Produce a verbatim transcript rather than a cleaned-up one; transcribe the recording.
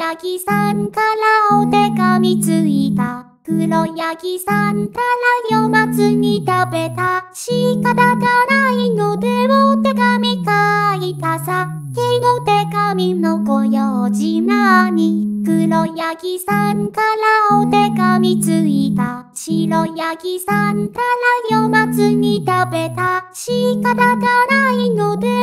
ヤギさんからお手紙ついた。黒ヤギさんから読まずに食べた。仕方がないのでお手紙書いたさ。けど手紙のご用事なに。黒ヤギさんからお手紙ついた。白ヤギさんから読まずに食べた。仕方がないので